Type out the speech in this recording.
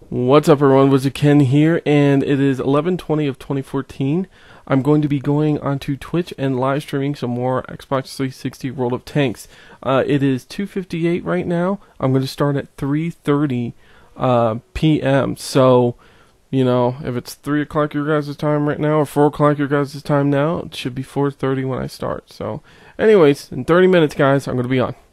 What's up, everyone? Wizard Ken here, and it is 11/20 of 2014. I'm going to be going onto Twitch and live streaming some more Xbox 360 World of Tanks. It is 2:58 right now. I'm going to start at 3:30 p.m. So, you know, if it's 3 o'clock your guys' time right now or 4 o'clock your guys' time now, it should be 4:30 when I start. So, anyways, in 30 minutes, guys, I'm going to be on.